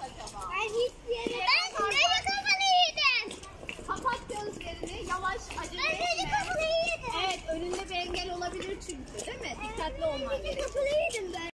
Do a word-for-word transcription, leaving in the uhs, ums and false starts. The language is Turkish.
acaba? Ben hiçbir yere... Ben deli kafalı yedim. Kapat gözlerini, yavaş, acele Ben deli etme. kafalı yedim. Evet, önünde bir engel olabilir çünkü, değil mi? Dikkatli olman Deli gerekiyor. kafalı yedim ben.